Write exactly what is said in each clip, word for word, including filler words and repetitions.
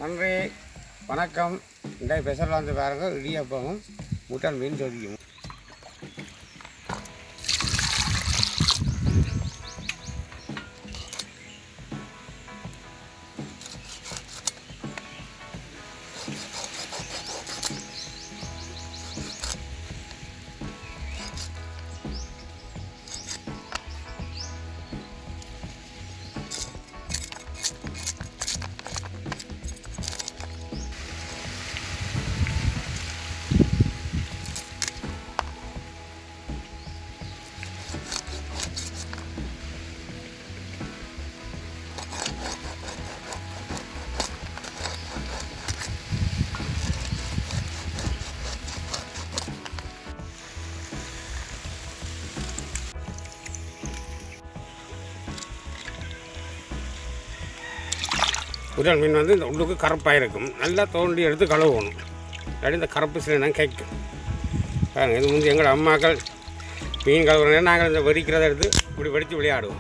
நன்றி வணக்கம். இந்த ஸ்பெஷல் வந்து பாருங்க, இடியப்பமும் முட்டன் மீன் சொதிக்கும். முட்டன் மீன் வந்து இந்த உள்ளுக்கு கருப்பாக இருக்கும். நல்லா தோண்டி எடுத்து கழுவணும். இல்லாட்டி இந்த கருப்பு சில கேட்கும். பாருங்கள், இது வந்து எங்கள் அம்மாக்கள் மீன் கழுவுற நாங்கள் இந்த வெடிக்கிறத எடுத்து இப்படி வெடித்து விளையாடுவோம்.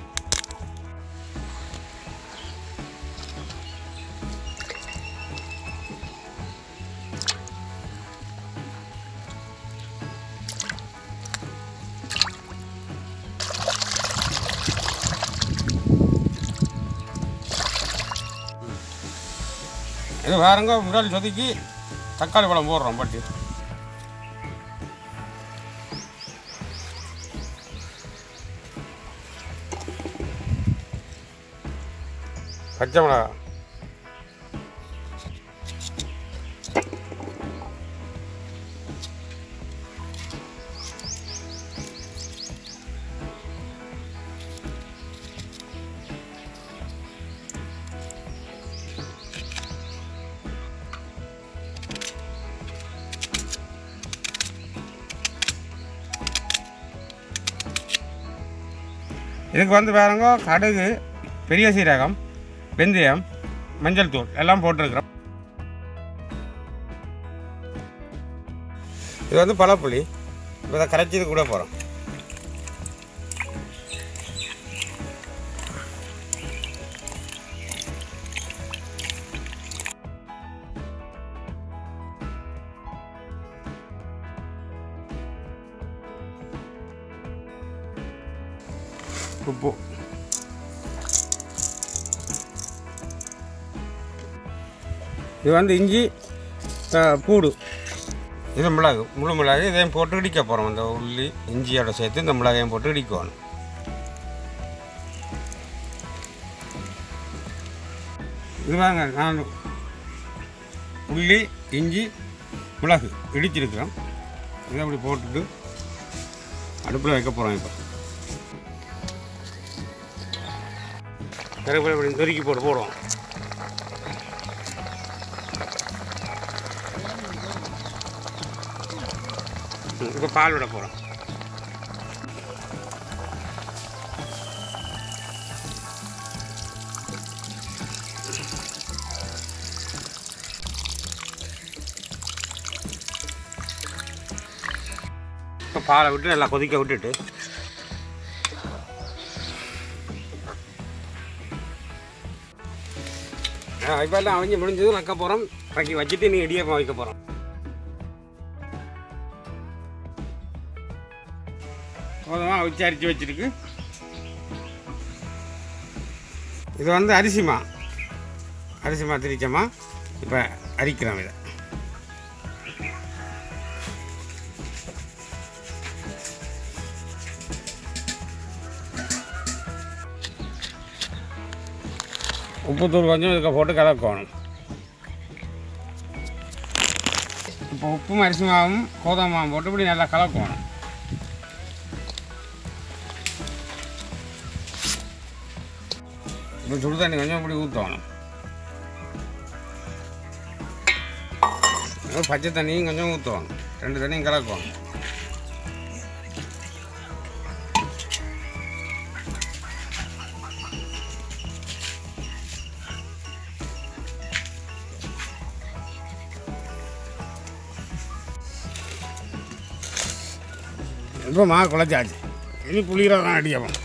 இது பாருங்க, முடால் சொதுக்கி தக்காளி பழம் போடுறோம். பட்டி பச்சை மிளகா, இதுக்கு வந்து பாருங்க, கடுகு, பெரிய சீரகம், வெந்தயம், மஞ்சள் தூள் எல்லாம் போட்டிருக்கிறோம். இது வந்து பழப்புளி. இப்போ இதை கரைச்சி இது கூட போகிறோம். உப்பு, இது வந்து இஞ்சி பூடு, இது மிளகு, முழு மிளகு. இதையும் போட்டு இடிக்க போகிறோம். இந்த உள்ளி இஞ்சியோட சேர்த்து இந்த மிளகையும் போட்டு இடிக்கணும். இது வாங்க, நான் உள்ளி இஞ்சி மிளகு இடிச்சிருக்கிறோம். இதை அப்படி போட்டுட்டு அடுப்பில் வைக்க போகிறோம். இப்போ கருவேப்பிலை இப்படி நொறுக்கி போட்டு போடுவோம். இப்போ பால் விட போகிறோம். இப்போ பாலை விட்டு நல்லா கொதிக்க விட்டுட்டு இப்போ எல்லாம் அவங்க முடிஞ்சதும் வைக்க போகிறோம். வைக்க வச்சுட்டு நீ இடியப்பம் வைக்க போகிறோம். கோதமாக அவிச்சு அரிச்சு வச்சுருக்கு. இது வந்து அரிசிமா அரிசிமா திரிச்சமா. இப்போ அரிக்கிறோம். இதை உப்புத்தூள் கொஞ்சம் இதுக்கு போட்டு கலக்கணும். இப்போ உப்பும் அரிசி மாவும் கோதுமை மாவும் போட்டு இப்படி நல்லா கலக்கணும். இப்போ சுடு தண்ணி கொஞ்சம் இப்படி ஊற்றணும். பச்சை தண்ணியும் கொஞ்சம் ஊற்றணும். ரெண்டு தண்ணியும் கலக்கணும். இப்போ மா குழச்சாச்சு. இனி புளிகிற தான் அடிக்கப்போம்.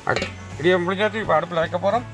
இடியை முடிஞ்சாச்சு. இப்போ அடுப்பில் வைக்க போகிறோம்.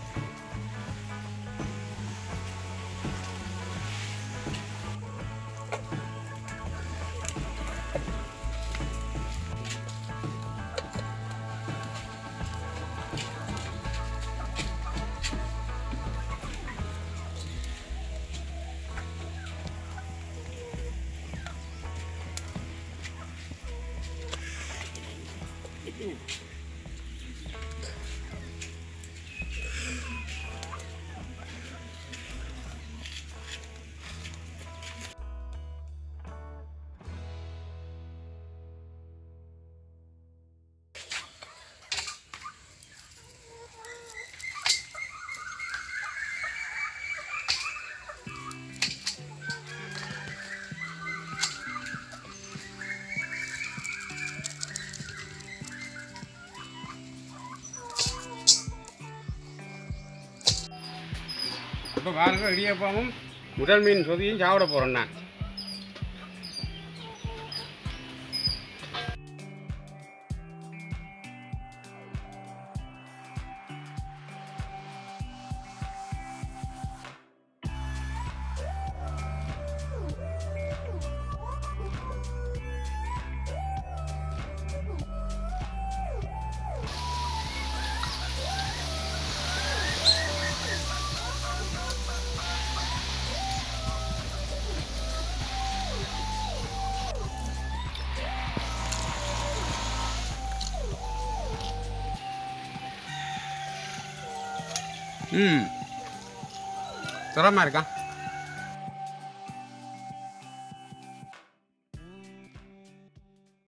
இப்போ பாருங்க, இடியப்பமும் முதல் மீன் சொதியும் சாப்பிட போகிறேன் நான். ம் தரமாக இருக்கா?